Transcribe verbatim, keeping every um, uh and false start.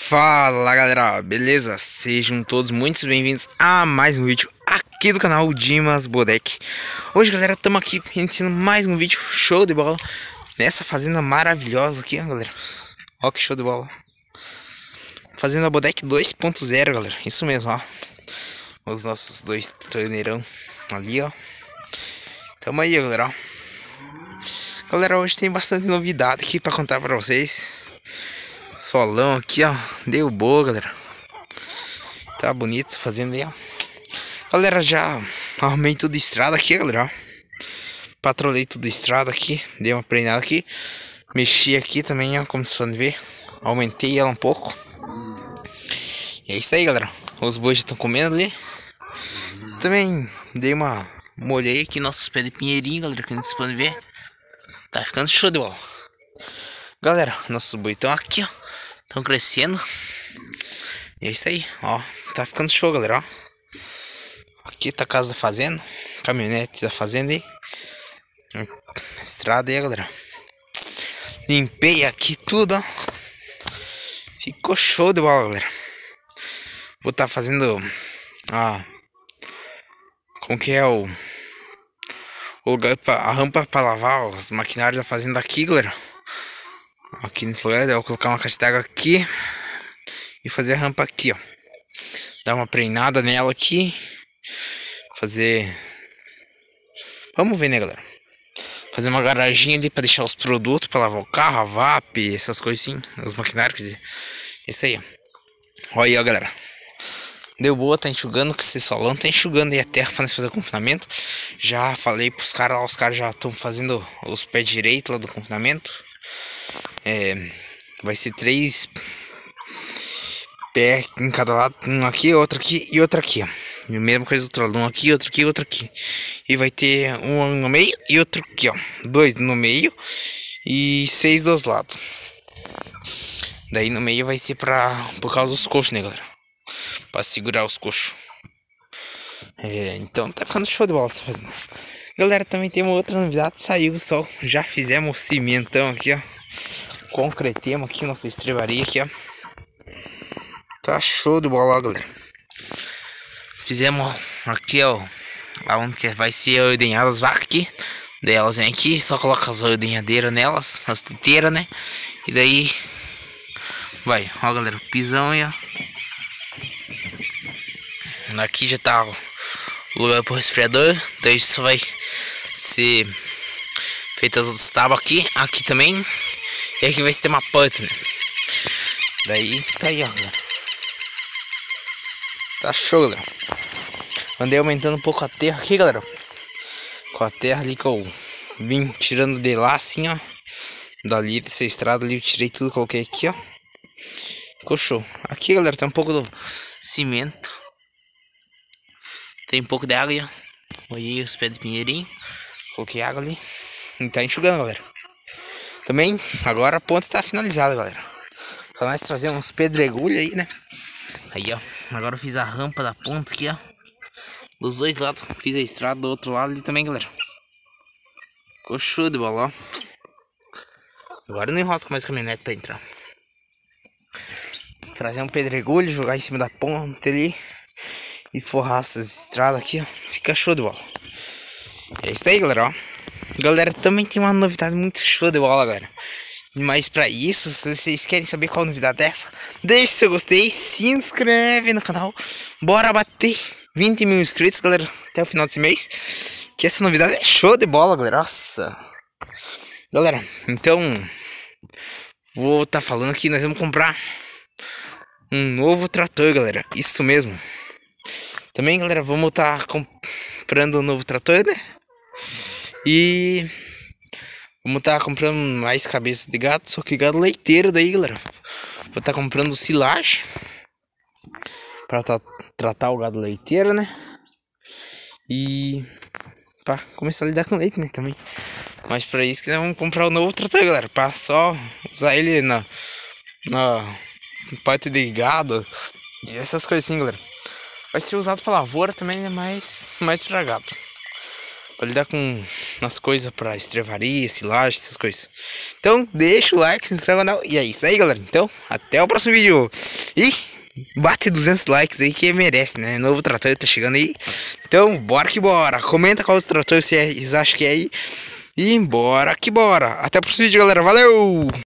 Fala galera, beleza? Sejam todos muito bem-vindos a mais um vídeo aqui do canal Dimas Bodec. Hoje galera, estamos aqui iniciando mais um vídeo show de bola nessa fazenda maravilhosa aqui, ó, galera. Ó que show de bola. Fazenda Bodec dois ponto zero, galera, isso mesmo, ó. Os nossos dois torneirão ali, ó. Tamo aí, galera, ó. Galera, hoje tem bastante novidade aqui pra contar pra vocês. Solão aqui, ó, deu boa, galera. Tá bonito fazendo aí, ó. Galera, já arrumei tudo de estrada aqui, galera, ó. Patrolei tudo de estrada aqui, dei uma treinada aqui. Mexi aqui também, ó, como vocês podem ver. Aumentei ela um pouco. E é isso aí, galera. Os bois já estão comendo ali. Também dei uma... molhei aqui nossos pés de pinheirinho, galera, que vocês podem ver. Tá ficando show de bola. Galera, nossos bois estão aqui, ó. Estão crescendo. E é isso aí, ó. Tá ficando show, galera, ó. Aqui tá a casa da fazenda. Caminhonete da fazenda aí. Estrada aí, galera. Limpei aqui tudo, ó. Ficou show de bola, galera. Vou tá fazendo a... como que é o... o lugar pra... a rampa pra lavar os maquinários da fazenda aqui, galera. Aqui nesse lugar, eu vou colocar uma caixa d'água aqui e fazer a rampa aqui, ó. Dar uma treinada nela aqui. Fazer... vamos ver, né, galera? Fazer uma garaginha ali pra deixar os produtos, pra lavar o carro, a V A P, essas coisas assim. Os maquinários, quer dizer. Isso aí, ó. Olha aí, ó, galera. Deu boa, tá enxugando com esse solão. Tá enxugando aí a terra pra nós fazer o confinamento. Já falei pros caras lá, os caras já estão fazendo os pés direitos lá do confinamento. É, vai ser três pés em cada lado, um aqui, outro aqui e outro aqui, ó. E a mesma coisa do outro lado, um aqui, outro aqui, outro aqui. E vai ter um no meio e outro aqui, ó. Dois no meio e seis dos lados. Daí no meio vai ser pra, por causa dos coxos, né, galera? Pra segurar os coxos. É, então tá ficando show de bola essa fazenda. Galera, também tem uma outra novidade, saiu o sol. Já fizemos o cimentão aqui, ó. Concretemos aqui nossa estrebaria aqui, ó. Tá show de bola, galera. Fizemos aqui, ó, aonde que vai ser ordenhada as vacas aqui. Daí elas vêm aqui, só coloca as ordenhadeiras nelas, as teteiras, né? E daí vai, ó, galera, o pisão aí, ó. Aqui já tá o lugar pro resfriador. Daí só vai ser feitas as outras tábuas aqui, aqui também. E aqui vai ter uma porta, né? Daí tá aí, ó, galera. Tá show, galera. Andei aumentando um pouco a terra aqui, galera. Com a terra ali que eu vim tirando de lá, assim, ó. Dali, dessa estrada ali, eu tirei tudo, coloquei aqui, ó. Ficou show. Aqui, galera, tem um pouco do cimento. Tem um pouco de água aí, ó. Olhei os pés de pinheirinho. Coloquei água ali. E tá enxugando, galera. Também, agora a ponta tá finalizada, galera. Só nós trazer uns pedregulhos aí, né? Aí, ó. Agora eu fiz a rampa da ponta aqui, ó. Dos dois lados. Fiz a estrada do outro lado ali também, galera. Ficou show de bola, ó. Agora não enrosca mais caminhonete pra entrar. Trazer um pedregulho, jogar em cima da ponta ali. E forrar essas estradas aqui, ó. Fica show de bola. É isso aí, galera, ó. Galera, também tem uma novidade muito show de bola, galera. Mas pra isso, se vocês querem saber qual novidade é essa, deixe seu gostei, se inscreve no canal. Bora bater vinte mil inscritos, galera, até o final desse mês. Que essa novidade é show de bola, galera. Nossa. Galera, então vou tá falando aqui, nós vamos comprar um novo trator, galera. Isso mesmo. Também, galera, vamos tá comprando um novo trator, né? E vamos tá comprando mais cabeças de gado, só que gado leiteiro daí, galera. Vou tá comprando silagem pra tá, tratar o gado leiteiro, né? E pra começar a lidar com leite, né, também. Mas pra isso que nós vamos comprar o novo trator, galera. Pra só usar ele na, na parte de gado e essas coisas assim, galera. Vai ser usado pra lavoura também, né? Mais, mais pra gado. Pra lidar com as coisas pra estrevaria, silagem, essas coisas. Então Então deixa o like, se inscreve no canal. E é isso aí, galera. Então até o próximo vídeo. E bate duzentos likes aí que merece, né? Novo trator tá chegando aí. Então bora que bora. Comenta qual trator vocês acham que é aí. E bora que bora. Até o próximo vídeo, galera. Valeu!